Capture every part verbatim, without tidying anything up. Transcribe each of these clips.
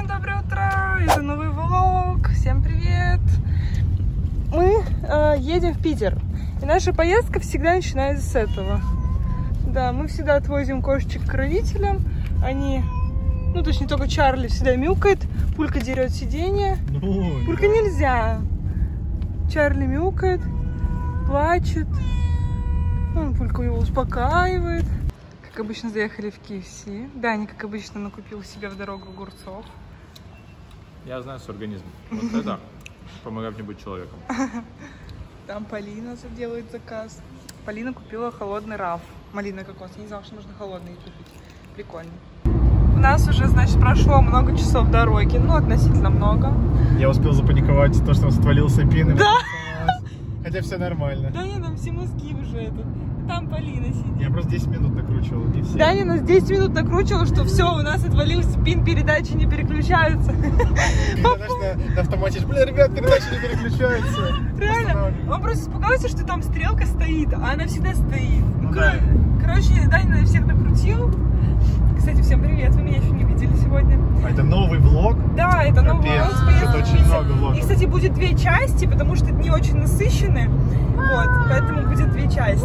Всем доброе утро! Это новый влог. Всем привет! Мы э, едем в Питер. И наша поездка всегда начинается с этого. Да, мы всегда отвозим кошечек к родителям. Они, ну точнее только Чарли всегда мяукает. Пулька дерет сиденье. Ну, Пулька да. Нельзя. Чарли мяукает, плачет. Ну, Пулька его успокаивает. Как обычно, заехали в кей эф си. Даня, как обычно, накупил себе в дорогу огурцов. Я знаю с организмом. Вот это помогает мне быть человеком. Там Полина делает заказ. Полина купила холодный раф. Малина кокос. Я не знала, что можно холодный купить. Прикольно. У нас уже, значит, прошло много часов дороги. Ну, относительно много. Я успел запаниковать то, что отвалился пин. Да! Хотя все нормально. Да нет, там все мозги уже это. Там Полина сидит. Я просто десять минут накручивал, не все. Даня нас десять минут накручивал, что все, у нас отвалился пин, передачи не переключаются. Знаешь, на автомате, бля, ребят, передачи не переключаются. Реально, он просто испугался, что там стрелка стоит, а она всегда стоит. Ну, короче, Даня всех накрутил. Кстати, всем привет, вы меня еще не видели сегодня. А это новый влог? Да, это новый влог. Это очень много влогов. И, кстати, будет две части, потому что дни очень насыщены. Вот, поэтому будет две части.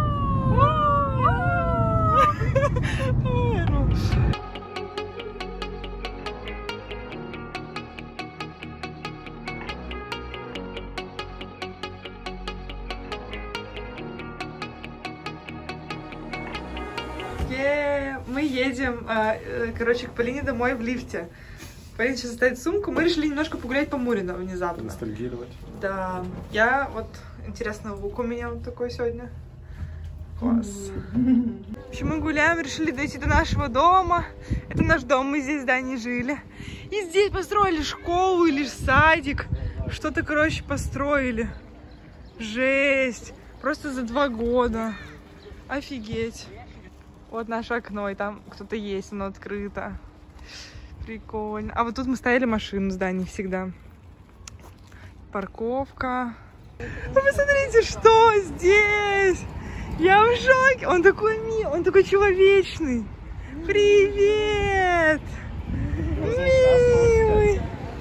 Мы едем, короче, к Полине домой в лифте. Полина сейчас ставит сумку. Мы решили немножко погулять по Мурино внезапно. Ностальгировать. Да. Я вот, интересно, лук у меня вот такой сегодня. Класс. В общем, мы гуляем, решили дойти до нашего дома. Это наш дом, мы здесь, да, не жили. И здесь построили школу или садик. Что-то, короче, построили. Жесть. Просто за два года. Офигеть. Вот наше окно, и там кто-то есть, оно открыто. Прикольно. А вот тут мы ставили машину в здании всегда. Парковка. Вы посмотрите, что здесь! Я в шоке! Он такой милый, он такой человечный. Привет! Милый!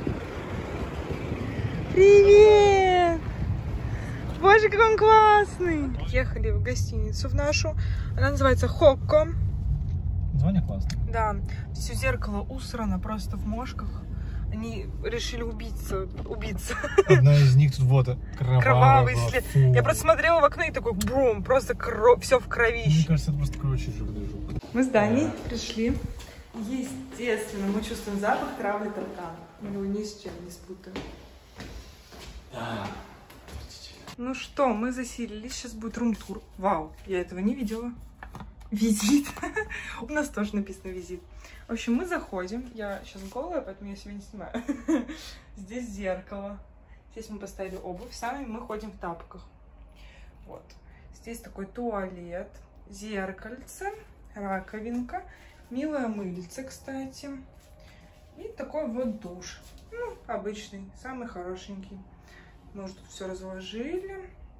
Привет! Боже, как он классный! Ехали в гостиницу в нашу. Она называется Хокко. Название классное. Да. Все зеркало усрано просто в мошках. Они решили убиться. убиться. Одна из них тут вот кровавый, кровавый след. Фу. Я просто смотрела в окно и такой бум, просто кро... все в кровище. Мне кажется, это просто короче жирный жук. Мы с Даней пришли. Естественно, мы чувствуем запах травы таркана. Мы его ни с чем не спутаем. Да. Ну что, мы заселились. Сейчас будет рум-тур. Вау, я этого не видела. Визит. У нас тоже написано визит. В общем, мы заходим. Я сейчас голая, поэтому я себя не снимаю. Здесь зеркало. Здесь мы поставили обувь. Сами мы ходим в тапках. Вот. Здесь такой туалет. Зеркальце. Раковинка. Милое мыльце, кстати. И такой вот душ. Ну, обычный. Самый хорошенький. Мы уже тут все разложили.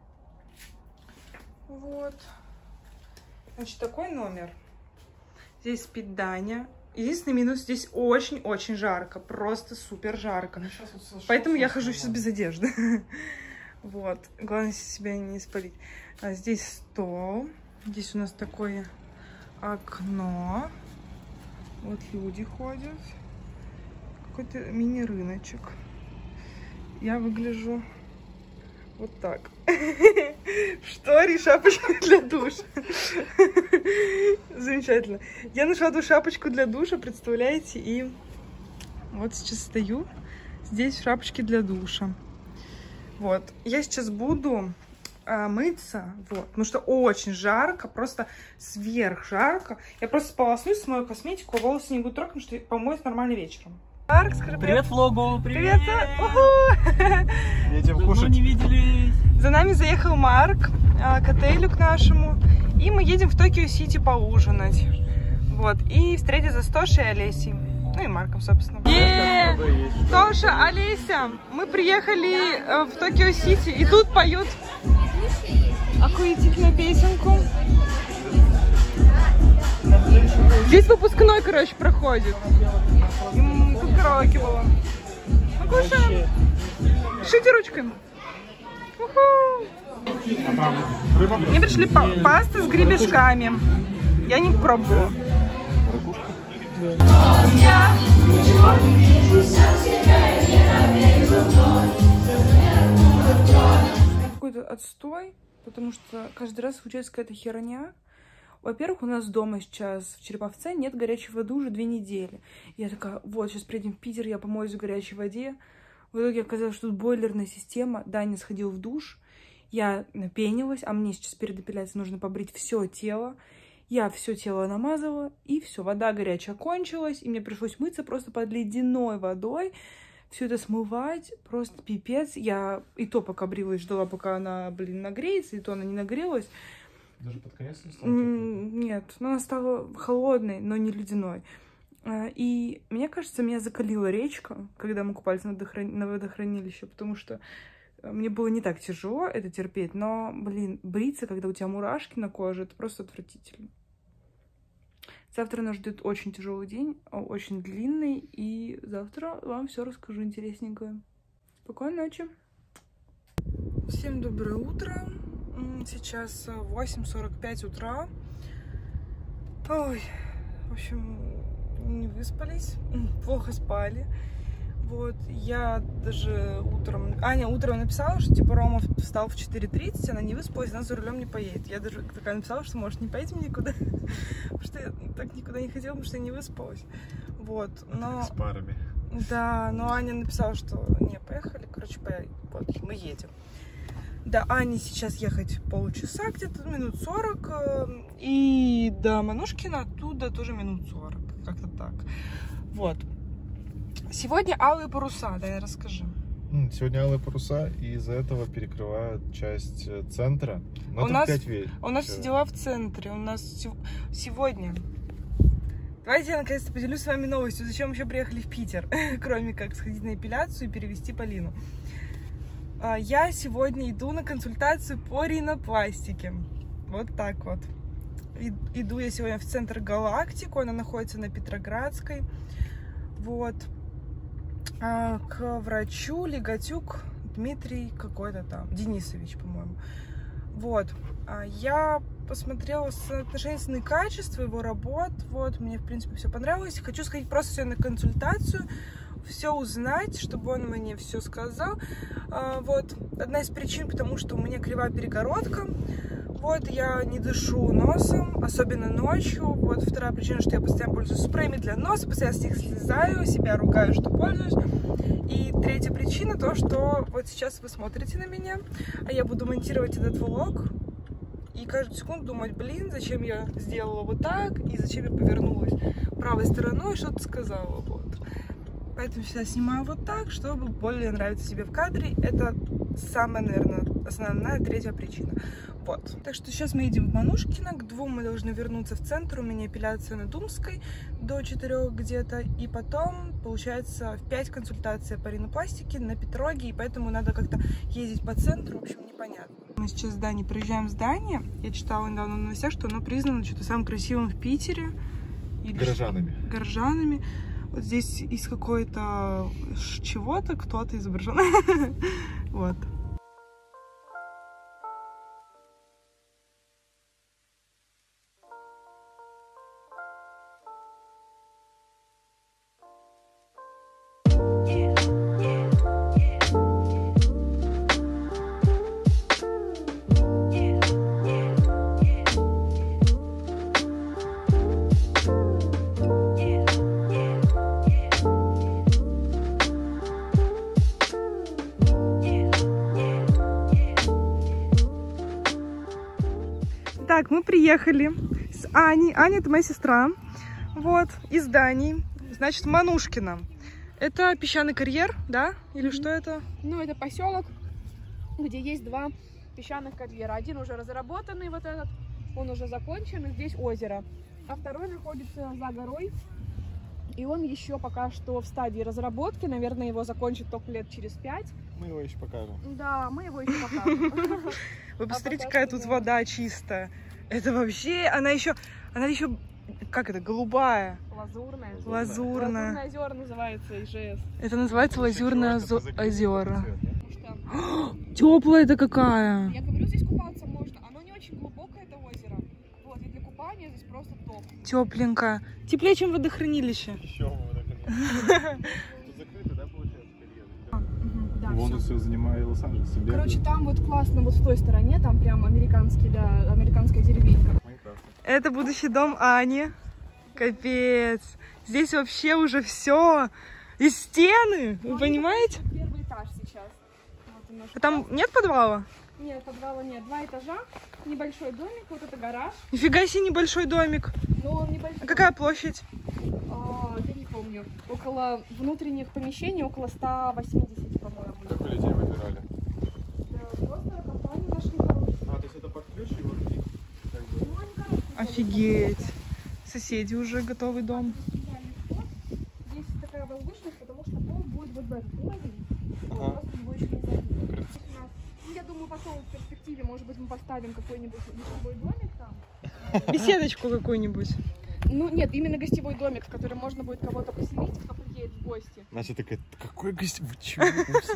Вот. Значит, такой номер. Здесь спит Даня. Единственный минус, здесь очень-очень жарко. Просто супер жарко. Ну, вот поэтому я хожу сейчас без одежды. Вот. Главное себя не спалить. А здесь стол. Здесь у нас такое окно. Вот люди ходят. Какой-то мини-рыночек. Я выгляжу вот так. Штори, шапочка для душа. Замечательно. Я нашла эту шапочку для душа, представляете? И вот сейчас стою здесь в шапочке для душа. Вот. Я сейчас буду а, мыться. Вот. Потому что очень жарко, просто сверх жарко. Я просто сполоснусь, смою косметику, волосы не буду трогать, потому что помоюсь нормально вечером. Марк, скажи привет. Привет влогу, привет. Привет. Едем кушать. Не виделись. За нами заехал Марк к отелю к нашему. И мы едем в Токио-Сити поужинать. Вот. И встретиться с Тошей и Олесей. Ну и Марком, собственно. Е-е-е! Тоша, Олеся, мы приехали в Токио-Сити. И тут поют охуительную песенку. Здесь выпускной, короче, проходит. И тут караоке Машите ручками. Мне пришли па пасты с гребешками. Я не пробовала. Какой-то отстой, потому что каждый раз случается какая-то херня. Во-первых, у нас дома сейчас в Череповце нет горячей воды уже две недели. Я такая, вот, сейчас приедем в Питер, я помоюсь в горячей воде. В итоге оказалось, что тут бойлерная система. Даня сходил в душ. Я напенилась, а мне сейчас перед эпиляцией нужно побрить все тело. Я все тело намазала, и все, вода горячая кончилась, и мне пришлось мыться просто под ледяной водой. Все это смывать, просто пипец. Я и то пока брилась, ждала, пока она, блин, нагреется, и то она не нагрелась. Даже под конец не стало? Нет, но она стала холодной, но не ледяной. И мне кажется, меня закалила речка, когда мы купались на, водохран... на водохранилище, потому что мне было не так тяжело это терпеть, но, блин, бриться, когда у тебя мурашки на коже, это просто отвратительно. Завтра нас ждет очень тяжелый день, очень длинный, и завтра вам все расскажу интересненькое. Спокойной ночи. Всем доброе утро. Сейчас восемь сорок пять утра. Ой, в общем, не выспались, плохо спали. Вот, я даже утром... Аня утром написала, что, типа, Рома встал в четыре тридцать, она не выспалась, она за рулем не поедет. Я даже такая написала, что, может, не поедем никуда, потому что я так никуда не хотела, потому что я не выспалась. Вот, но... С парами. Да, но Аня написала, что не, поехали, короче, поехали. Вот, мы едем. До Ани сейчас ехать полчаса, где-то минут сорок, и до Манушкина оттуда тоже минут сорок, как-то так. Вот. Сегодня алые паруса, да, расскажи. Сегодня алые паруса, и из-за этого перекрывают часть центра. Но у нас, пять у нас все дела в центре. У нас сегодня... Давайте я наконец-то поделюсь с вами новостью. Зачем еще приехали в Питер? Кроме как сходить на эпиляцию и перевести Полину. Я сегодня иду на консультацию по ринопластике. Вот так вот. Иду я сегодня в центр Галактику. Она находится на Петроградской. Вот. К врачу Легатюк Дмитрий какой-то там, Денисович, по-моему. Вот. Я посмотрела соотношение цены и качества его работ. Вот, мне, в принципе, все понравилось. Хочу сходить просто сегодня на консультацию, все узнать, чтобы он мне все сказал. Вот. Одна из причин, потому что у меня кривая перегородка. Вот, я не дышу носом, особенно ночью. Вот, вторая причина, что я постоянно пользуюсь спреями для носа, постоянно с них слезаю, себя ругаю, что пользуюсь. И третья причина, то, что вот сейчас вы смотрите на меня, а я буду монтировать этот влог, и каждую секунду думать, блин, зачем я сделала вот так, и зачем я повернулась правой стороной и что-то сказала, вот. Поэтому всегда снимаю вот так, чтобы более нравиться себе в кадре. Это самая, наверное, основная третья причина. Вот. Так что сейчас мы едем в Манушкино. К двум мы должны вернуться в центр. У меня эпиляция на Думской до четырех где-то. И потом, получается, в пять консультация по ринопластике на Петроге. И поэтому надо как-то ездить по центру. В общем, непонятно. Мы сейчас в здание, проезжаем в здание. Я читала недавно в новостях, что оно признано что-то самым красивым в Питере. Или горожанами. Горожанами. Вот здесь из какой-то чего-то кто-то изображен. Вот. Так, мы приехали с Аней. Аня — это моя сестра. Вот, из Дании. Значит, Манушкино. Это песчаный карьер, да? Или mm-hmm. что это? Ну, это поселок, где есть два песчаных карьера. Один уже разработанный, вот этот, он уже закончен, и здесь озеро. А второй находится за горой, и он еще пока что в стадии разработки. Наверное, его закончат только лет через пять. Мы его еще покажем. Да, мы его еще покажем. Вы посмотрите, какая тут вода чистая. Это вообще, она еще, она еще, как это, голубая. Лазурная. Лазурная. Лазурное озеро называется, ИЖС. Это называется Лазурное озеро. Потому что Теплая-то какая. Я говорю, здесь купаться можно. Оно не очень глубокое, это озеро. Вот, и для купания здесь просто топ. Тепленькая. Теплее, чем водохранилище. Еще водохранилище. Тут закрыто, да, получается, карьера? Да, Вон всё. все занимает Лос-Анджелес. Короче, там вот классно, вот в той стороне, там прям американский, да, американская деревенька. Это будущий дом Ани. Капец. Здесь вообще уже все. И стены. Вы понимаете? Первый этаж сейчас. Вот у нас. А там нет подвала? Нет, подвала нет. Два этажа, небольшой домик, вот это гараж. Нифига себе небольшой домик. Но он небольшой. А какая площадь? А, я не помню. Около внутренних помещений, около ста восьмидесяти, по-моему. Как вы людей выбирали? Да, просто компанию нашли хорошую. А, то есть это под ключ и вот и как бы... Ну, они хорошие. Офигеть. Соседи уже готовый дом. Здесь такая возвышенность, потому что пол будет вот в этот уровень. Ага. Просто его еще не забили. Ну, я думаю, потом в перспективе, может быть, мы поставим какой-нибудь гостевой домик там. Беседочку какую-нибудь. Ну, нет, именно гостевой домик, в который можно будет кого-то поселить, кто приедет в гости. Настя такая, какой гость? Вы чего? Вы все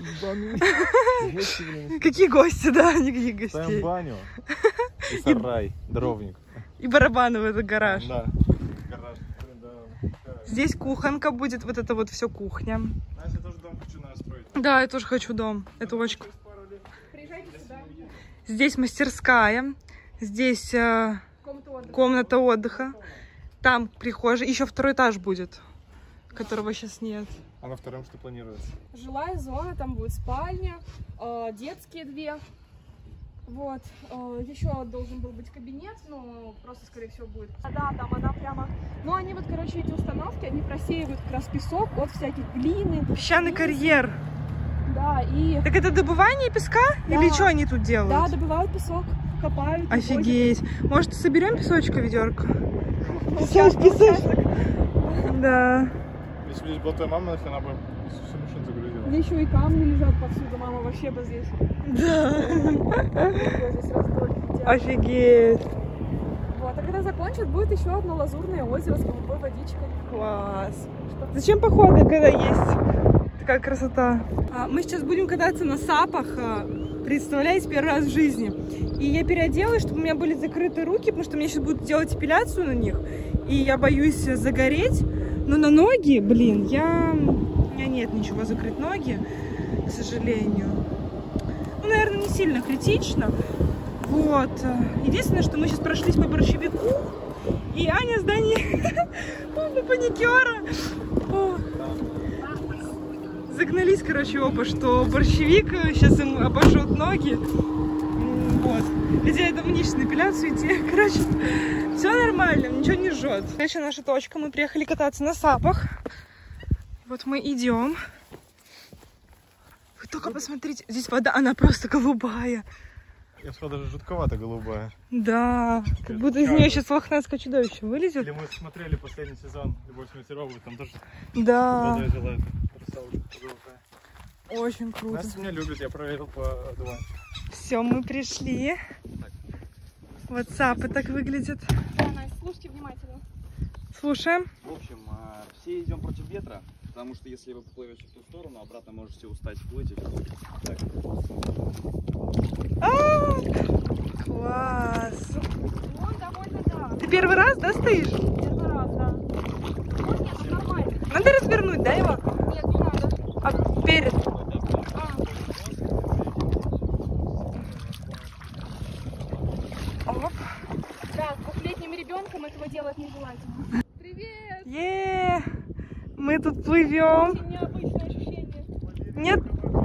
ебаные. Какие гости, да, никаких Ставим гостей. баню и сарай, дровник. И барабаны в этот гараж. Да, гараж. Блин, да. Здесь кухонка будет, вот это вот все кухня. Настя, тоже дом хочу настроить. Да, я тоже хочу дом. Это очень... Приезжайте сюда. Здесь мастерская, здесь э, Комната отдыха. комната отдыха, там прихожая, еще второй этаж будет, которого сейчас нет. А на втором что планируется? Жилая зона, там будет спальня, э, детские две. Вот. Э, еще должен был быть кабинет, но просто, скорее всего, будет. А, да, там она прямо... Ну, они вот, короче, эти установки, они просеивают как раз песок от всяких глины. Песчаный карьер. Да, и... Так это добывание песка? Да. Или что они тут делают? Да, добывают песок, копают. Офигеть. Может, соберем песочка ведерко? Сейчас песочек. Да. Если бы здесь была твоя мама, она бы всю машину загрузила. Здесь еще и камни лежат повсюду, мама вообще бы здесь. Да. Здесь раздолье. Офигеть. Вот, а когда закончат, будет еще одно лазурное озеро с голубой водичкой. Класс. Зачем походы, когда есть такая красота? А, мы сейчас будем кататься на сапах. Представляете, первый раз в жизни. И я переоделась, чтобы у меня были закрыты руки, потому что мне сейчас будут делать эпиляцию на них. И я боюсь загореть. Но на ноги, блин, я... у меня нет ничего закрыть ноги, к сожалению. Ну, наверное, не сильно критично. Вот. Единственное, что мы сейчас прошлись по борщевику, и Аня с Даней оба паникера. Загнались, короче, оба, что борщевик сейчас им обожжет ноги. Вот. Хотя это мне на эпиляцию идти. Короче, все нормально, ничего не жжет. Дальше наша точка. Мы приехали кататься на сапах. Вот мы идем. Вы только посмотрите, здесь вода, она просто голубая. Я сказал, даже жутковато голубая. Да, как будто из нее сейчас лохнесское чудовище вылезет. Или мы смотрели последний сезон «Любовь смерть», там тоже Да, водой жила эта красавица голубая. очень круто. Настя меня любит, я проверил по два. Все, мы пришли. Вот сапы так выглядят. Да, Настя, слушайте внимательно. Слушаем. В общем, а, все идем против ветра, потому что если вы поплывете в ту сторону, обратно можете устать вплыть. И так. А, класс. Он довольно, да. Ты первый раз, да, стоишь? Первый раз, да. Ну, нет, он нормально. Надо развернуть, да, его? Нет, не надо. А перед? А. Оп. Да, с двухлетним ребенком этого делать нежелательно. Привет! Е, мы тут плывем. Очень необычное ощущение. Нет?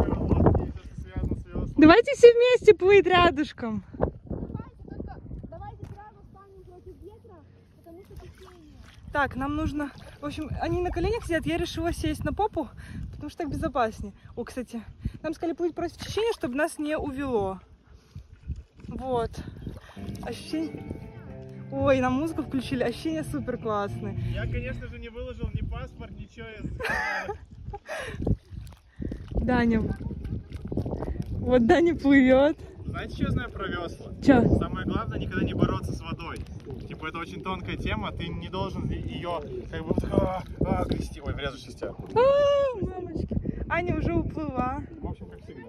Давайте все вместе плыть рядышком. Давайте только, давайте сразу станем против ветра, потому что течение. Так, нам нужно... В общем, они на коленях сидят, я решила сесть на попу, потому что так безопаснее. О, кстати, нам сказали плыть против течения, чтобы нас не увело. Вот. Ощущение... Ой, нам музыку включили, ощущения супер классные. Я, конечно же, не выложил ни паспорт, ничего. Даня. Вот Даня плывет. Знаете, что я знаю про весла? Че? Самое главное, никогда не бороться с водой. Типа, это очень тонкая тема, ты не должен ее как бы вот так, а, а, грести. Ой, врежусь в тебя. А, мамочки. Аня уже уплыла. В общем, как всегда.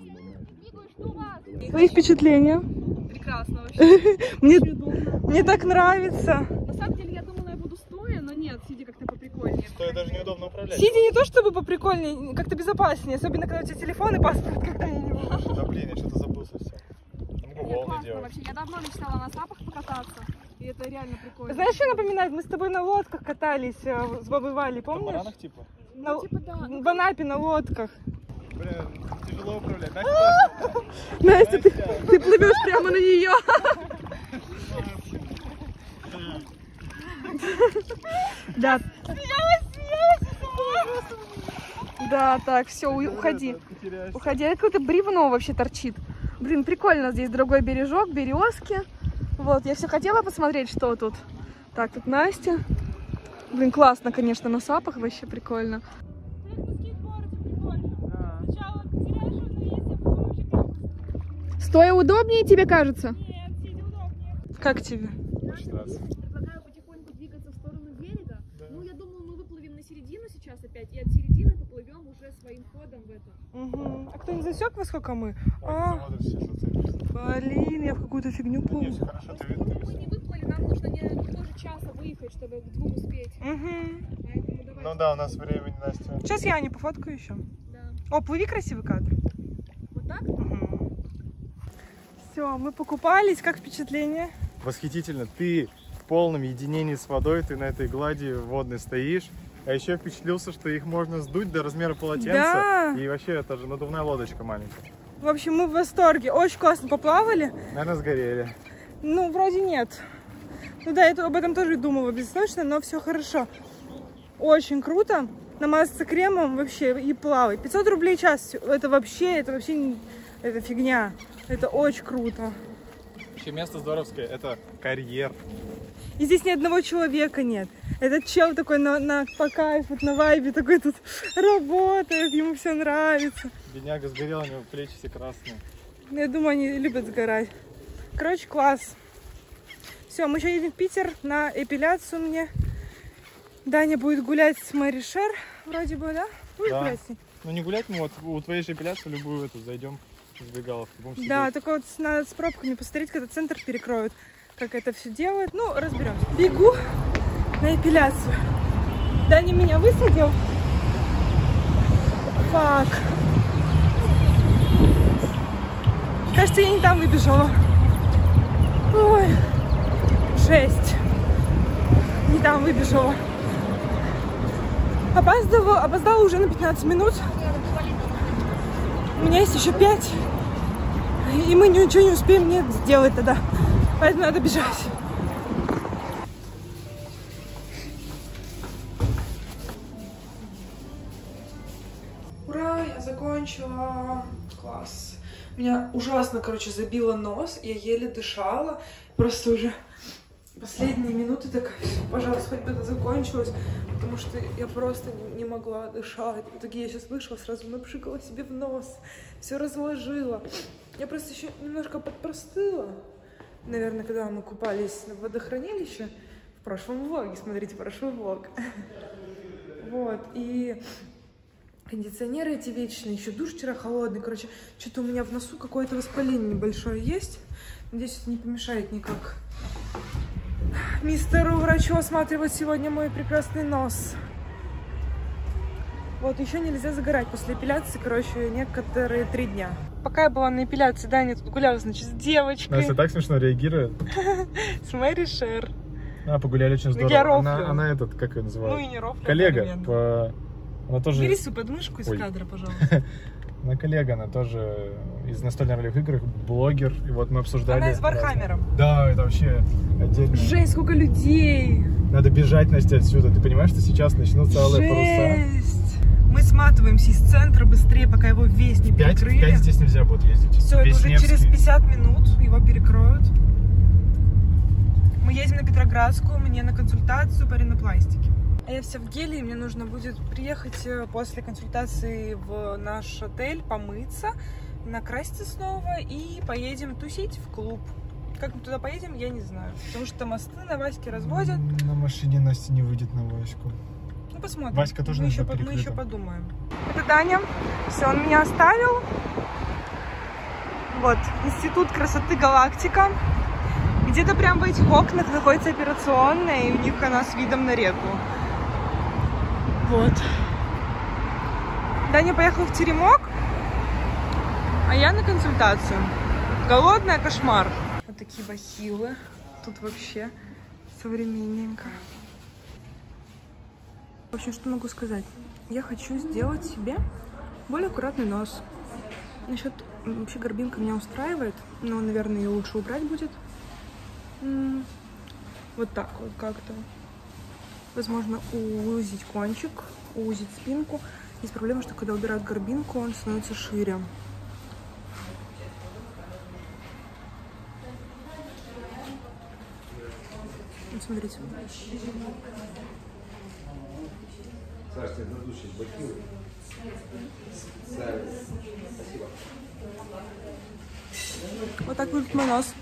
Свои впечатления? Прекрасно вообще. Мне, Очень удобно. мне так нравится. На самом деле, я думала, я буду стоя, но нет, сидя как-то поприкольнее. Стоя даже неудобно управлять. Сидя не то чтобы поприкольнее, как-то безопаснее, особенно когда у тебя телефон и паспорт как-то на него. Да блин, я что-то забыл совсем. Там Мне волны классно делать. вообще. Я давно мечтала на сапах покататься. И это реально прикольно. Знаешь, что напоминает? Мы с тобой на лодках катались э, с бабой Валей, В помнишь? баранах типа? На- Ну, типа, да. В Анапе на лодках. Блин, тяжело управлять. Настя, Настя, ты, ты плывешь прямо на нее. Да. Да, так, все, уходи. Уходи. Это какое-то бревно вообще торчит. Блин, прикольно. Здесь другой бережок, березки. Вот, я все хотела посмотреть, что тут. Так, тут Настя. Блин, классно, конечно, на сапах вообще прикольно. Стоя удобнее, тебе кажется? Как тебе? Очень нравится. Предлагаю потихоньку двигаться в сторону берега. Ну, я думаю, мы выплывем на середину сейчас опять, и от середины поплывем уже своим ходом в это. Угу. А кто не засек, во сколько мы? Ой, А, ты смотришь, сейчас зацепишься. блин, я в какую-то фигню Не, плыву. все хорошо, ты видишь. Мы не выплыли, нам нужно не тоже часа выехать, чтобы к двум успеть. Угу. Поэтому давай. Ну да, у нас времени, Настя. Сейчас я Аню пофоткаю еще. Да. О, плыви, красивый кадр. Вот так? Все, мы покупались. Как впечатление? Восхитительно. Ты в полном единении с водой, ты на этой глади водной стоишь. А еще впечатлился, что их можно сдуть до размера полотенца. Да. И вообще, это же надувная лодочка маленькая. В общем, мы в восторге. Очень классно поплавали. Наверное, сгорели. Ну, вроде нет. Ну да, я об этом тоже думала бессрочно, но все хорошо. Очень круто. Намазаться кремом вообще и плавать. пятьсот рублей в час. Это вообще, это вообще не... Это фигня. Это очень круто. Вообще место здоровское, это карьер. И здесь ни одного человека нет. Этот чел такой на, на, по кайфу, на вайбе, такой тут работает, ему все нравится. Бедняга сгорел, у него плечи все красные. Я думаю, они любят сгорать. Короче, класс. Все, мы еще едем в Питер на эпиляцию мне. Даня будет гулять с Мэри Шер, вроде бы, да? Будешь Да. гулять с ней? Ну не гулять, мы вот у твоей же эпиляции любую эту зайдем с забегаловки. Будем сидеть. Да, только вот надо с пробками посмотреть, когда центр перекроют, как это все делают. Ну, разберемся. Бегу на эпиляцию. Даня меня высадил. Фак. Кажется, я не там выбежала. Ой, жесть. Не там выбежала. Опаздывала, опоздала уже на пятнадцать минут. У меня есть еще пять. И мы ничего не успеем нет сделать тогда. Поэтому надо бежать. Ура, я закончила. Класс. Меня ужасно, короче, забило нос. Я еле дышала. Просто уже последние минуты такая, все, пожалуйста, хоть бы это закончилось. Потому что я просто не могла дышать. В итоге я сейчас вышла, сразу напшикала себе в нос. Все разложила. Я просто еще немножко подпростыла. Наверное, когда мы купались в водохранилище. В прошлом влоге. Смотрите, прошлый влог. Вот. И кондиционеры эти вечные. Еще душ вчера холодный. Короче, что-то у меня в носу какое-то воспаление небольшое есть. Надеюсь, это не помешает никак мистеру врачу осматривать сегодня мой прекрасный нос. Вот, еще нельзя загорать после эпиляции, короче, некоторые три дня. Пока я была на эпиляции, Даня тут гуляла, значит, с девочкой. Настя так смешно реагирует. С Мэри Шер. А, погуляли очень Ну, я здорово. рофлю. Она, она этот, как ее называют? Ну и не рофлю. Коллега. одновременно. По... Она тоже... Бери свою подмышку из Ой. кадра, пожалуйста. Она коллега, она тоже из настольно-ролевых игр, блогер. И вот мы обсуждали... Она с Вархаммером. Да, это вообще отдельно. Жесть, сколько людей. Надо бежать, Настя, отсюда. Ты понимаешь, что сейчас начнутся алые паруса? Жесть. Мы сматываемся из центра быстрее, пока его весь не В пять, в перекрыли. пять здесь нельзя будет ездить. Все, это уже Весневский. через пятьдесят минут его перекроют. Мы едем на Петроградскую, мне на консультацию по ринопластике. А я вся в геле, и мне нужно будет приехать после консультации в наш отель, помыться, накраситься снова и поедем тусить в клуб. Как мы туда поедем, я не знаю. Потому что мосты на Ваське разводят. На машине Настя не выйдет на Ваську. Ну, посмотрим. Васька тоже мы, на еще, это по- мы еще перекрыта. подумаем. Это Даня. Все, он меня оставил. Вот, Институт красоты Галактика. Где-то прям в этих окнах находится операционная, и у них она с видом на реку. Вот. Даня поехал в теремок, а я на консультацию. Голодная, кошмар. Вот такие бахилы. Тут вообще современненько. В общем, что могу сказать? Я хочу сделать себе более аккуратный нос. Насчет вообще горбинка меня устраивает, но, наверное, ее лучше убрать будет. М-м, вот так вот как-то. Возможно, уузить кончик, уузить спинку. Есть проблема, что когда убирают горбинку, он становится шире. Вот смотрите. Вот так выглядит мой нос.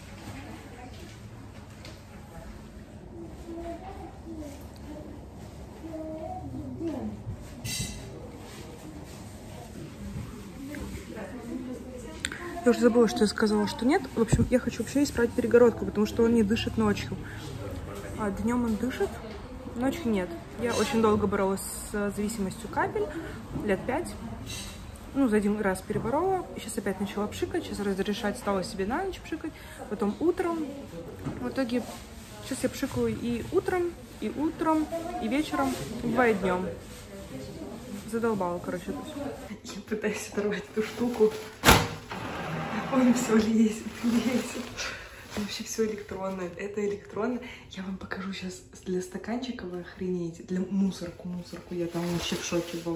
Я уже забыла, что я сказала, что нет. В общем, я хочу вообще исправить перегородку, потому что он не дышит ночью. А днем он дышит, ночью нет. Я очень долго боролась с зависимостью капель, лет пять. Ну, за один раз переборола. Сейчас опять начала пшикать. Сейчас разрешать стала себе на ночь пшикать. Потом утром. В итоге сейчас я пшикаю и утром, и утром, и вечером, и бывает днем. Задолбала, короче, это все. Я пытаюсь оторвать эту штуку. Он все лезет, лезет. Вообще все электронное. Это электронное. Я вам покажу сейчас для стаканчика, вы охренеете. Для мусорку, мусорку. Я там вообще в шоке была.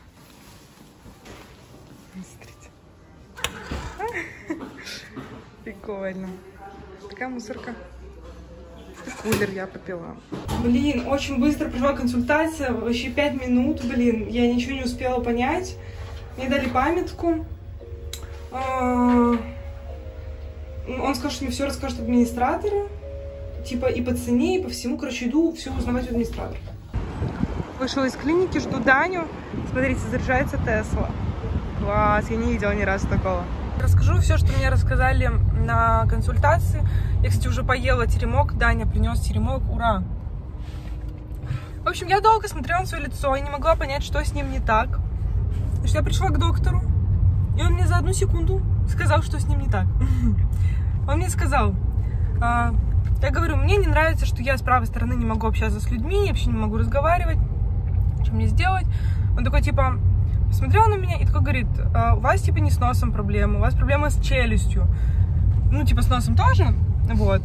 Смотрите. Прикольно. Такая мусорка. Кулер я попила. Блин, очень быстро прошла консультация. Вообще пять минут, блин. Я ничего не успела понять. Мне дали памятку. Он сказал, что мне все расскажет администратору. Типа и по цене, и по всему. Короче, иду все узнавать у администратора. Вышла из клиники, жду Даню. Смотрите, заряжается Тесла. Класс, я не видела ни разу такого. Расскажу все, что мне рассказали на консультации. Я, кстати, уже поела теремок. Даня принес теремок. Ура! В общем, я долго смотрела на свое лицо и не могла понять, что с ним не так. Потому что я пришла к доктору, и он мне за одну секунду сказал, что с ним не так. Он мне сказал, а, я говорю, мне не нравится, что я с правой стороны не могу общаться с людьми, я вообще не могу разговаривать, что мне сделать. Он такой, типа, посмотрел на меня и такой говорит, а, у вас, типа, не с носом проблемы, у вас проблема с челюстью. Ну, типа, с носом тоже, вот.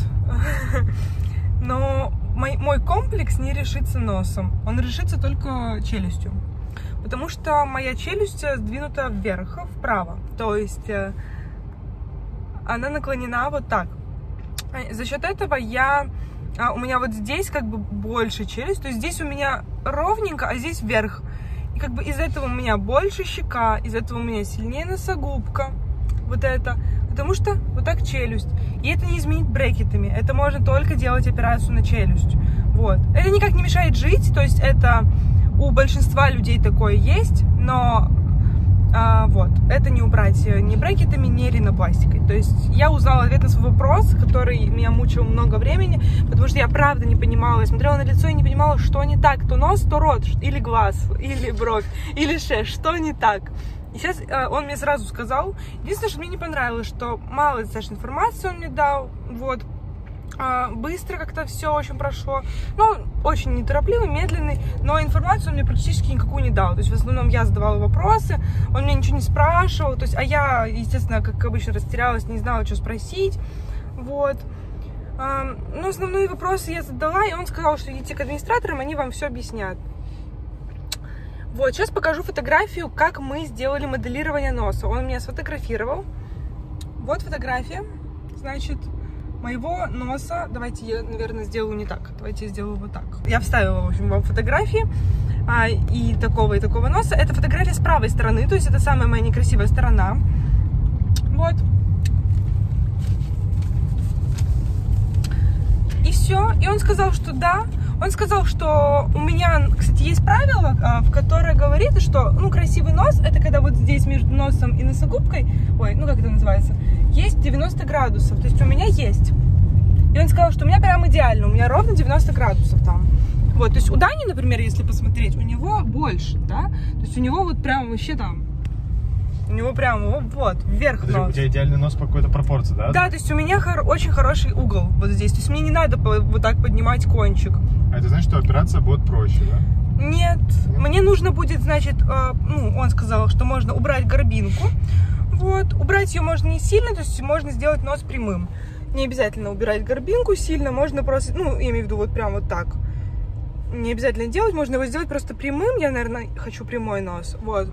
Но мой, мой комплекс не решится носом, он решится только челюстью. Потому что моя челюсть сдвинута вверх, вправо. То есть она наклонена вот так. За счет этого я... У меня вот здесь как бы больше челюсть. То есть здесь у меня ровненько, а здесь вверх. И как бы из этого у меня больше щека, из этого у меня сильнее носогубка. Вот это. Потому что вот так челюсть. И это не изменить брекетами. Это можно только делать операцию на челюсть. Вот. Это никак не мешает жить. То есть это... У большинства людей такое есть, но а, вот, это не убрать ни брекетами, ни ринопластикой. То есть я узнала ответ на свой вопрос, который меня мучил много времени, потому что я правда не понимала, я смотрела на лицо и не понимала, что не так. То нос, то рот, или глаз, или бровь, или шея, что не так. И сейчас а, он мне сразу сказал, единственное, что мне не понравилось, что мало достаточно информации он мне дал, вот. Быстро как-то все очень прошло. Ну, очень неторопливый, медленный, но информацию он мне практически никакую не дал. То есть в основном я задавала вопросы, он мне ничего не спрашивал. То есть, а я, естественно, как обычно, растерялась, не знала, что спросить. Вот. Но основные вопросы я задала, и он сказал, что идите к администраторам, они вам все объяснят. Вот, сейчас покажу фотографию, как мы сделали моделирование носа. Он меня сфотографировал. Вот фотография. Значит... моего носа, давайте я, наверное, сделаю не так, давайте я сделаю вот так. Я вставила, в общем, вам фотографии а, и такого, и такого носа. Это фотография с правой стороны, то есть это самая моя некрасивая сторона. Вот. И все. И он сказал, что да, Он сказал, что у меня, кстати, есть правило, в которое говорит, что, ну, красивый нос, это когда вот здесь между носом и носогубкой, ой, ну, как это называется, есть девяносто градусов, то есть у меня есть. И он сказал, что у меня прям идеально, у меня ровно девяносто градусов там. Вот, то есть у Дани, например, если посмотреть, у него больше, да, то есть у него вот прям вообще там, у него прям вот, вверх Подожди, нос. у тебя идеальный нос по какой-то пропорции, да? Да, то есть у меня хор очень хороший угол вот здесь, то есть мне не надо вот так поднимать кончик. А это значит, что операция будет проще, да? Нет, мне нужно будет, значит, э, ну, он сказал, что можно убрать горбинку, вот, убрать ее можно не сильно, то есть можно сделать нос прямым. Не обязательно убирать горбинку сильно, можно просто, ну, я имею в виду вот прям вот так. Не обязательно делать, можно его сделать просто прямым, я, наверное, хочу прямой нос, вот.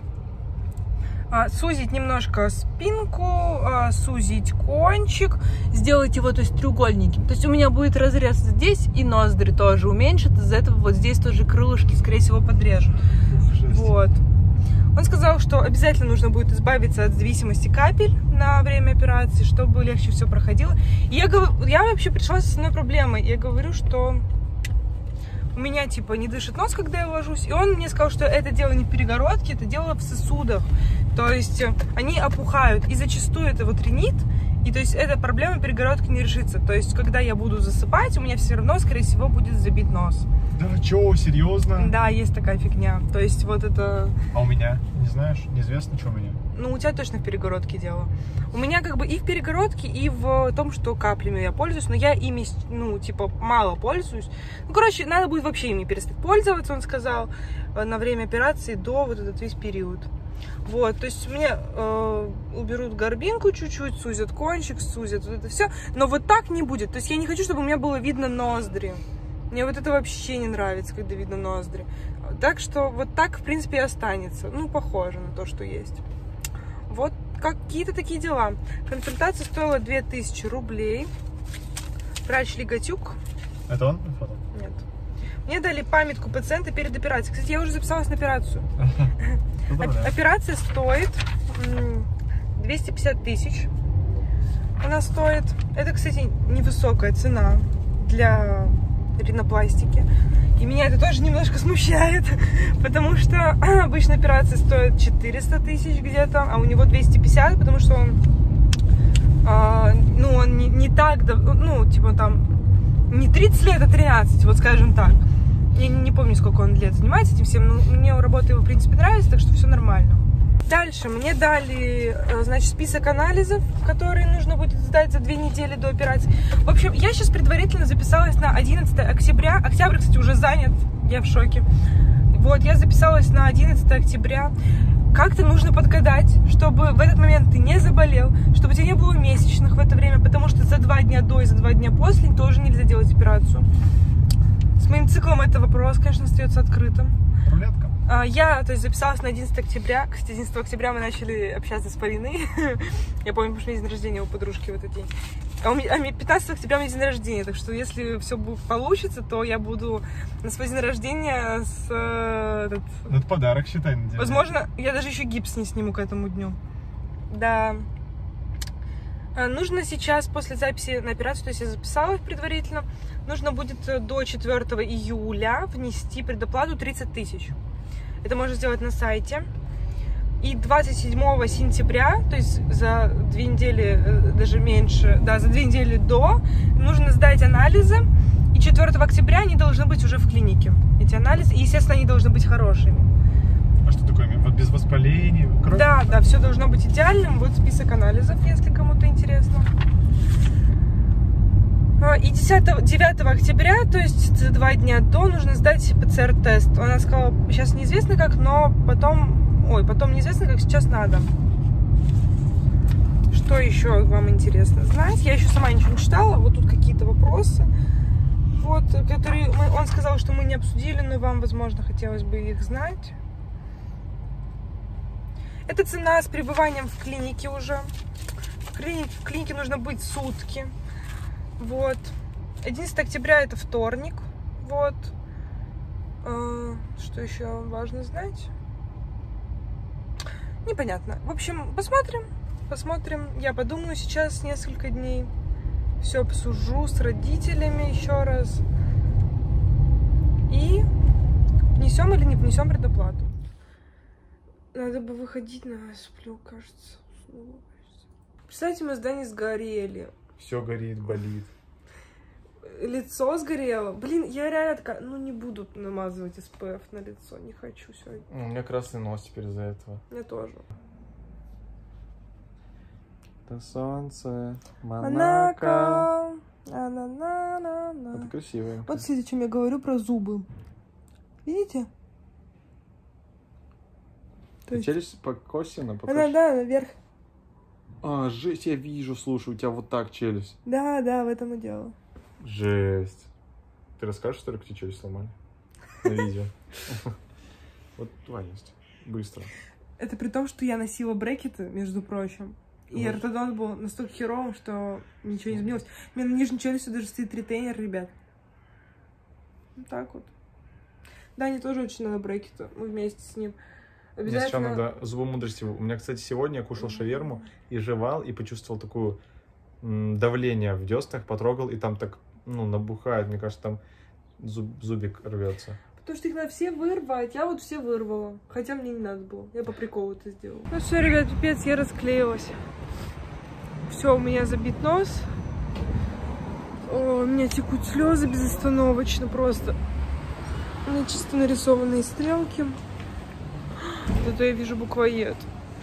А, сузить немножко спинку, а, сузить кончик, сделать его, то есть, треугольненьким. То есть у меня будет разрез здесь, и ноздри тоже уменьшат, из-за этого вот здесь тоже крылышки, скорее всего, подрежут. Вот. Он сказал, что обязательно нужно будет избавиться от зависимости капель на время операции, чтобы легче все проходило. И я, я вообще пришла с одной проблемой. Я говорю, что у меня, типа, не дышит нос, когда я ложусь. И он мне сказал, что это дело не в перегородке, это дело в сосудах. То есть они опухают. И зачастую это вот ринит. И то есть эта проблема перегородки не решится. То есть когда я буду засыпать, у меня все равно, скорее всего, будет забит нос. Да чё, серьезно? Да, есть такая фигня. То есть вот это... А у меня? Не знаешь? Неизвестно, что у меня. Ну, у тебя точно в перегородке дело. У меня как бы и в перегородке, и в том, что каплями я пользуюсь, но я ими, ну, типа, мало пользуюсь. Ну, короче, надо будет вообще ими перестать пользоваться, он сказал, на время операции до вот этот весь период. Вот, то есть мне э, уберут горбинку чуть-чуть, сузят кончик, сузят вот это все, но вот так не будет. То есть я не хочу, чтобы у меня было видно ноздри. Мне вот это вообще не нравится, когда видно ноздри. Так что вот так, в принципе, и останется. Ну, похоже на то, что есть. Вот какие-то такие дела. Консультация стоила две тысячи рублей. Врач Лигатюк. Это он? Нет. Мне дали памятку пациента перед операцией. Кстати, я уже записалась на операцию. Операция стоит двести пятьдесят тысяч. Она стоит. Это, кстати, невысокая цена для ринопластики. И меня это тоже немножко смущает, потому что обычно операция стоит четыреста тысяч где-то, а у него двести пятьдесят, потому что он, а, ну, он не, не так, ну, типа там, не тридцать лет, а тринадцать, вот скажем так. Я не, не помню, сколько он лет занимается этим всем, но мне работа его, в принципе, нравится, так что все нормально. Дальше мне дали, значит, список анализов, которые нужно будет сдать за две недели до операции. В общем, я сейчас предварительно записалась на одиннадцатое октября. Октябрь, кстати, уже занят, я в шоке. Вот, я записалась на одиннадцатое октября. Как-то нужно подгадать, чтобы в этот момент ты не заболел, чтобы у тебя не было месячных в это время, потому что за два дня до и за два дня после тоже нельзя делать операцию. С моим циклом это вопрос, конечно, остается открытым. Рулетка. Я, то есть, записалась на одиннадцатое октября. Кстати, одиннадцатого октября мы начали общаться с Полиной. Я помню, потому что у меня день рождения у подружки в этот день. А у меня пятнадцатого октября у меня день рождения, так что если все получится, то я буду на свой день рождения с... Этот... Это подарок, считай, на день. Возможно, я даже еще гипс не сниму к этому дню. Да. Нужно сейчас, после записи на операцию, то есть я записалась предварительно, нужно будет до четвёртого июля внести предоплату тридцать тысяч. Это можно сделать на сайте. И двадцать седьмого сентября, то есть за две недели, даже меньше, да, за две недели до, нужно сдать анализы. И четвёртого октября они должны быть уже в клинике, эти анализы. И, естественно, они должны быть хорошими. А что такое? Вот без воспаления? Кровь? Да, да, все должно быть идеальным. Вот список анализов, если кому-то интересно. И десятого, девятого октября, то есть за два дня до, нужно сдать ПЦР-тест. Она сказала, сейчас неизвестно как, но потом... Ой, потом неизвестно как, сейчас надо. Что еще вам интересно знать? Я еще сама ничего не читала. Вот тут какие-то вопросы. Вот, которые мы, он сказал, что мы не обсудили, но вам, возможно, хотелось бы их знать. Это цена с пребыванием в клинике уже. В клинике, в клинике нужно быть сутки. Вот. одиннадцатого октября это вторник. Вот. Что еще важно знать? Непонятно. В общем, посмотрим. Посмотрим. Я подумаю сейчас несколько дней. Все обсужу с родителями еще раз. И внесем или не внесем предоплату. Надо бы выходить, но я сплю, кажется. Представьте, мы с Даней сгорели. Все горит, болит. Лицо сгорело. Блин, я реально такая, ну не буду намазывать эс пэ эф на лицо, не хочу сегодня. У меня красный нос теперь из-за этого. Я тоже. Это солнце, Монако. А-на-на-на-на. Это красиво. Вот смотрите, о чем я говорю про зубы. Видите? То есть... Челюсть покосина, Она, покосина. да, наверх. А, жесть, я вижу, слушай, у тебя вот так челюсть. Да, да, в этом и дело. Жесть. Ты расскажешь, что ли, как тебе челюсть сломали? На видео. Вот два есть. Быстро. Это при том, что я носила брекеты, между прочим. И Вот. ортодонт был настолько херовым, что ничего не изменилось. У меня на нижней челюсти даже стоит ретейнер, ребят. Вот так вот. Дане тоже очень надо брекеты. Мы вместе с ним. Мне сначала Обязательно... надо зубы мудрости. У меня, кстати, сегодня я кушал шаверму и жевал, и почувствовал такое м, давление в деснах, потрогал, и там так, ну, набухает. Мне кажется, там зуб, зубик рвется. Потому что их надо все вырвать. Я вот все вырвала. Хотя мне не надо было. Я по приколу это сделала. Ну все, ребят, пипец, я расклеилась. Все, у меня забит нос. О, у меня текут слезы безостановочно просто. У меня чисто нарисованные стрелки. Зато я вижу буквоед.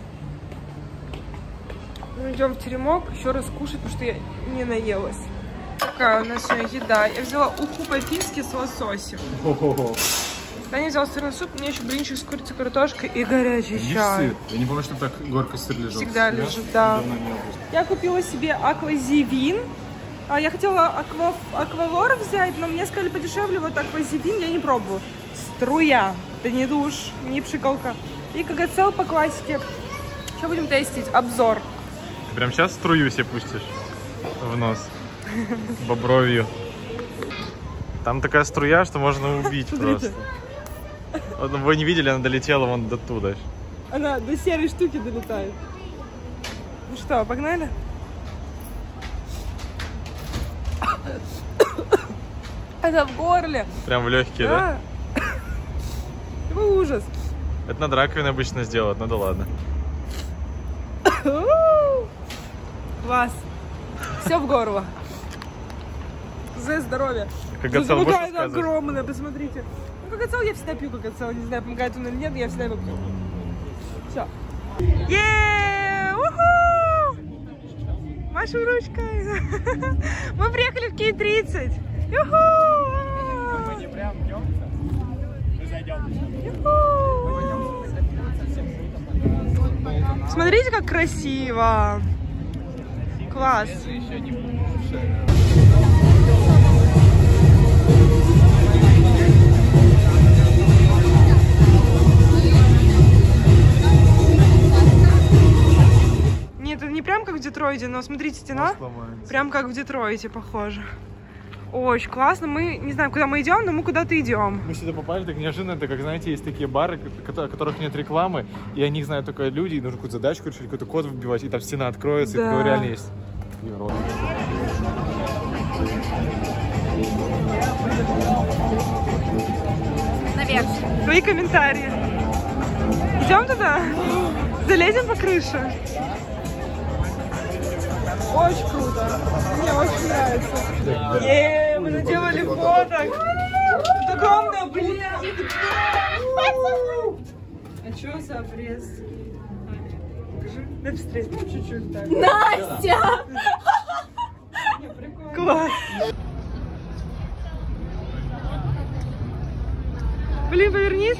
Мы идем в теремок еще раз кушать, потому что я не наелась. Такая у нас сегодня еда. Я взяла уху по-фински с лососем. Даня взял сырный суп, у меня еще блинчик с курицей, картошкой и горячий чай. Я не помню, что так горько сыр лежал. Всегда лежит, да. Я купила себе аквазивин. А я хотела аква... аквалор взять, но мне сказали подешевле. Вот аквазивин я не пробую. Струя. Это не душ, не пшикалка. И КГЦЛ по классике. Что будем тестить? Обзор. Ты прям сейчас струю себе пустишь в нос? Бобровью. Там такая струя, что можно убить просто. Вот, вы не видели, она долетела вон до туда. Она до серой штуки долетает. Ну что, погнали? Это в горле. Прям в легкие, да? Какой ужас. Это над раковиной обычно сделают, ну да ладно. Класс. Все в горло. За здоровье. КГЦЛ будешь какая-то рассказывать? огромная, посмотрите. Ну, КГЦЛ я всегда пью КГЦЛ. Не знаю, помогает он или нет, я всегда его пью. Все. Еее! Уху! Машу ручкой. Мы приехали в Кей тридцать. Юху! Мы не прям идем. Мы зайдем. Смотрите, как красиво. Класс. Нет, это не прям как в Детройте, но смотрите, стена прям как в Детройте похоже. Очень классно. Мы не знаем, куда мы идем, но мы куда-то идем. Мы сюда попали так неожиданно. Это, как, знаете, есть такие бары, о которых нет рекламы, и о них знают только люди, и нужно какую-то задачку решить, какой-то код вбивать, и там стена откроется, Да. и такое реально есть. Наверх. Твои комментарии. Идем туда? Залезем по крыше? Очень круто. Мне очень нравится. Еее, мы наделали фоток. Тут огромная блин. А что за обрез? Покажи. Дай быстрее. Ну, чуть-чуть так. Настя! Класс. Блин, повернись.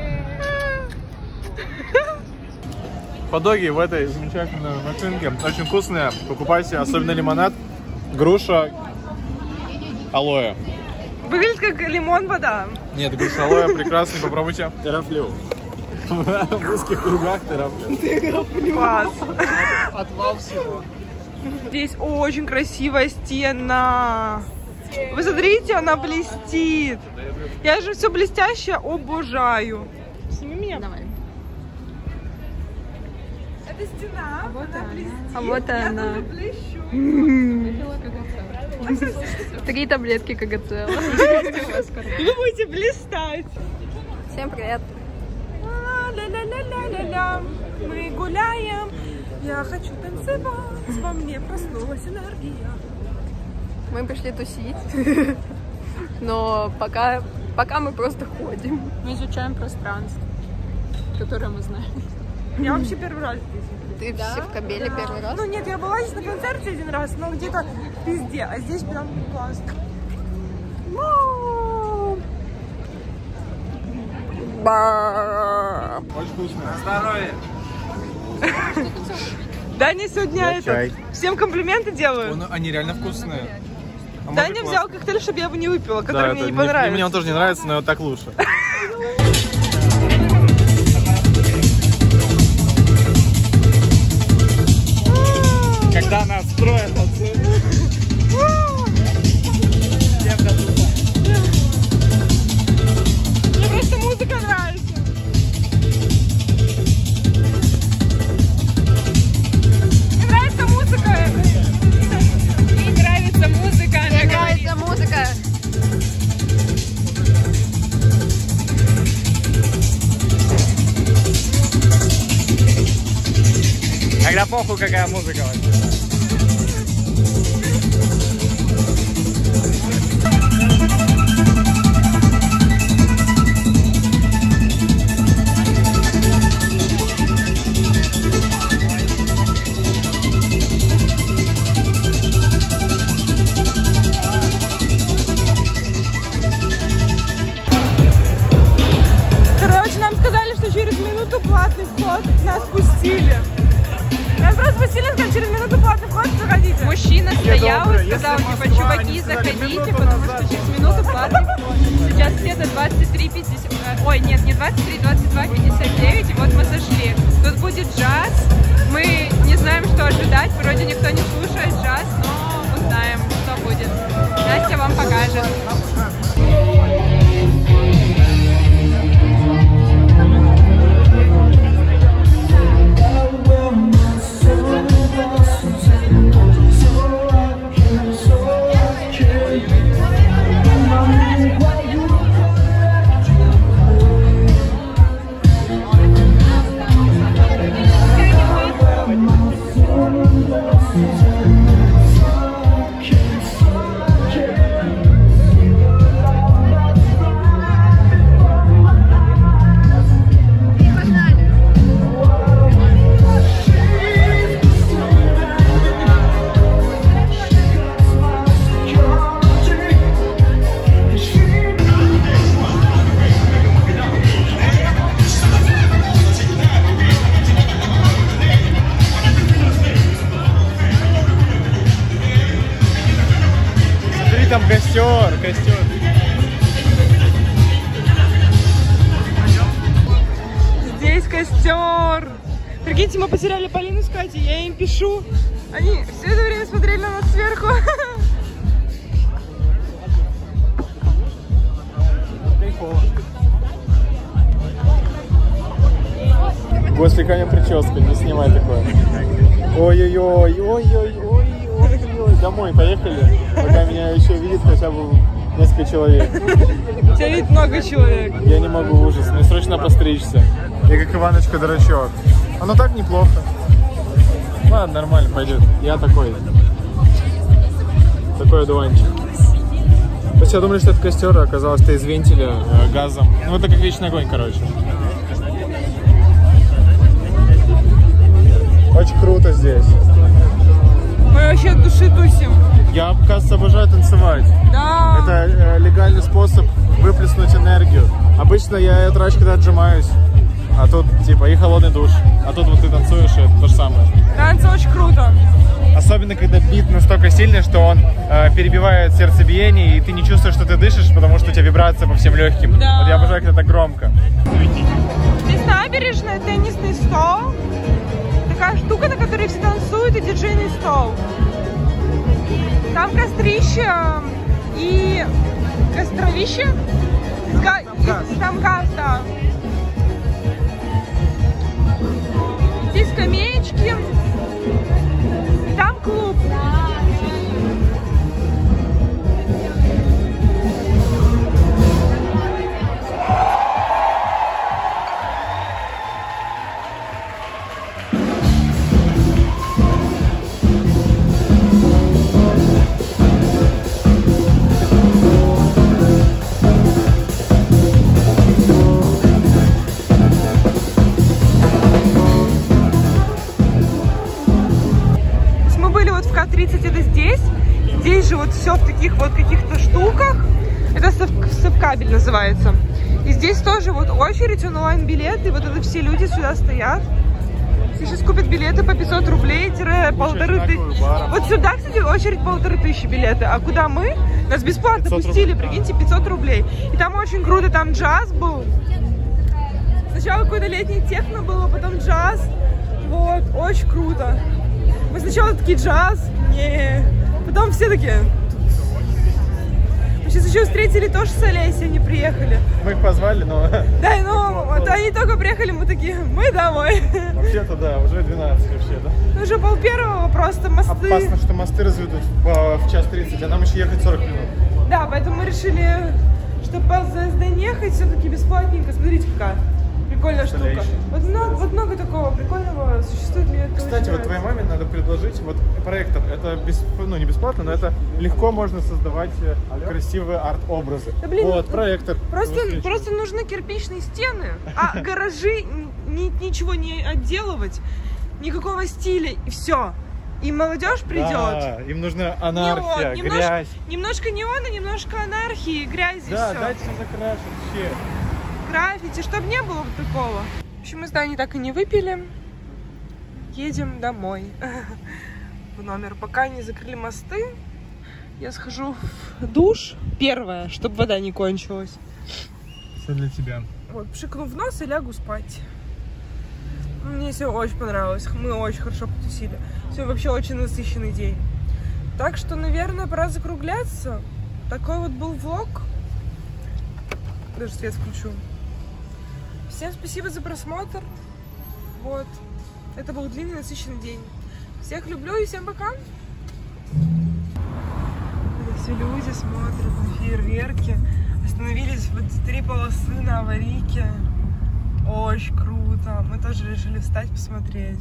Хот-доги в этой замечательной машинке. Очень вкусные. Покупайте, особенно лимонад, груша, алоэ. Выглядит как лимон-вода. Нет, груша алоэ прекрасный, попробуйте. Терафлю. В узких кругах терафлю. Класс. Отвал всего. Здесь очень красивая стена. Вы смотрите, она блестит. Я же все блестящее обожаю. Сними меня. Давай. Это стена, Вот она она. блестит. А вот Я она. тоже блещу. Три таблетки КГЦ. Вы будете блистать. Всем привет. Ла-ла-ла-ла-ла-ла. Мы гуляем. Я хочу танцевать. Во мне проснулась энергия. Мы пришли тусить. Но пока, пока мы просто ходим. Мы изучаем пространство, которое мы знаем. Я вообще первый раз здесь. Ты в Севкабеле первый раз? Ну нет, я была здесь на концерте один раз, но где-то везде, а здесь прям классно. Очень вкусно. На здоровье. Даня сегодня Я этот, чай. всем комплименты делают. Он- они реально вкусные. А может, Даня классно. взял коктейль, чтобы я его не выпила, Да, который мне это не понравился. Мне он тоже не нравится, но так лучше. Когда нас строят отсюда. Мне просто музыка нравится. Мне нравится музыка. Мне нравится музыка. Мне нравится музыка. Когда похуй, какая музыка вообще. Короче, нам сказали, что через минуту платный вход, нас пустили. Нас просто пустили, сказали, через минуту платный вход, заходите. Мужчина стоял доброе. и сказал, Если типа, Москва, чуваки, они сказали, заходите, минуту потому назад. что через минуту платный вход. Сейчас где-то двадцать три пятьдесят. Ой, нет, не двадцать три, двадцать два пятьдесят девять, и вот мы зашли. Тут будет джаз. Мы не знаем, что ожидать. Вроде никто не слушает джаз, но узнаем, что будет. Настя вам покажет. Смотри, там костер, костер. Здесь костер. Прикиньте, мы потеряли Полину с Катей, я им пишу. Они все это время смотрели на нас сверху. После Каня прическа, не снимай такое. Ой-ой-ой, ой-ой-ой, домой поехали, пока меня еще видит хотя бы несколько человек. Тебя видит много человек. Я не могу, ужас, мне срочно постричься. Я как Иваночка дурачок. Оно так неплохо. Ладно, нормально, пойдет. Я такой. Такой одуванчик. То есть я думали, что это костер, а оказалось, что из вентиля э, газом. Ну это как вечный огонь, короче. Очень круто здесь. Мы вообще от души тусим. Я, кажется, обожаю танцевать. Да. Это э, легальный способ выплеснуть энергию. Обычно я трачу, когда отжимаюсь. А тут, типа, и холодный душ. А тут вот ты танцуешь, и это то же самое. Танцы очень круто. Особенно, когда бит настолько сильный, что он э, перебивает сердцебиение, и ты не чувствуешь, что ты дышишь, потому что у тебя вибрация по всем легким. Да. Вот я обожаю, когда так громко. Здесь набережная, теннисный стол. Такая штука, на которой все танцуют, и диджейный стол. Там кострище и костровище. Га- и- Там газ, да. Здесь скамеечки. Пойдем. Там клуб. тридцать это здесь. Здесь же вот все в таких вот каких-то штуках. Это Совкабель называется. И здесь тоже вот очередь, онлайн-билеты. Вот это все люди сюда стоят. Все сейчас купят билеты по пятьсот рублей, полторы тысячи. Вот сюда, кстати, очередь полторы тысячи билеты. А куда мы? Нас бесплатно пустили, прикиньте, пятьсот рублей. И там очень круто, там джаз был. Сначала какой-то летний техно было, потом джаз. Вот, очень круто. Мы сначала такие джаз, не, потом все такие. Мы сейчас еще встретили тоже с Олесей, они приехали. Мы их позвали, но... Да, ну, вот они только приехали, мы такие, мы домой. Вообще-то, да, уже двенадцать вообще, да? Ну, уже пол первого, просто мосты. Опасно, что мосты разведут в, в час тридцать, а нам еще ехать сорок минут. Да, поэтому мы решили, что по ЗСД не ехать все-таки бесплатненько. Смотрите, какая прикольная штука. Вот много, вот много такого прикольного существует. Мне это Кстати, вот твоей маме надо предложить вот проектор. Это без, ну, не бесплатно, но это легко можно создавать Алло? красивые арт-образы. Да, блин, вот, проектор. Просто, просто нужны кирпичные стены, а гаражи ни, ничего не отделывать, никакого стиля, и все. И молодежь придет. Да, им нужна анархия, Неон, грязь. Немножко, немножко неона, немножко анархии, грязи, да, все. дайте им закрашивать вообще. Граффити, чтобы не было такого. В общем, мы с Даней так и не выпили. Едем домой в номер. Пока не закрыли мосты, я схожу в душ. Первое, чтобы вода не кончилась. Все для тебя. Вот, пшикну в нос и лягу спать. Мне сегодня очень понравилось. Мы очень хорошо потусили. Сегодня вообще очень насыщенный день. Так что, наверное, пора закругляться. Такой вот был влог. Даже свет включу. Всем спасибо за просмотр. Вот. Это был длинный, насыщенный день. Всех люблю и всем пока. Все люди смотрят на фейерверки. Остановились вот три полосы на аварийке. Очень круто. Мы тоже решили встать посмотреть.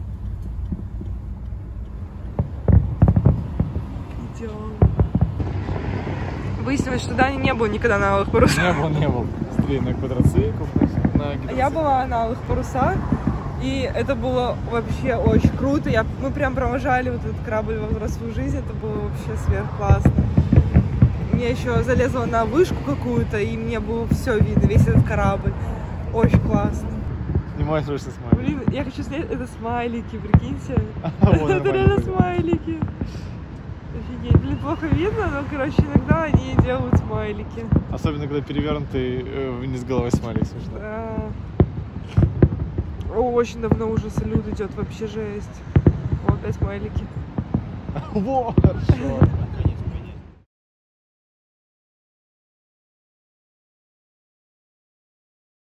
Идем. Выяснилось, что Дани не был никогда на алых парусах. Не был, не был. Смотри, на квадроцикле, на гидроцикле. Я была на алых парусах, и это было вообще очень круто. Я, мы прям провожали вот этот корабль во взрослую жизнь, это было вообще сверхклассно. Я еще залезла на вышку какую-то, и мне было все видно, весь этот корабль. Очень классно. Снимай срочно смайлики. Блин, я хочу снять, это смайлики, прикиньте. Это реально смайлики. Офигеть. Блин, плохо видно, но, короче, иногда они делают смайлики. Особенно, когда перевернутый э, вниз головой смайлик смешно. Да. О, очень давно уже салют идет, вообще жесть. О, опять смайлики. Во, хорошо.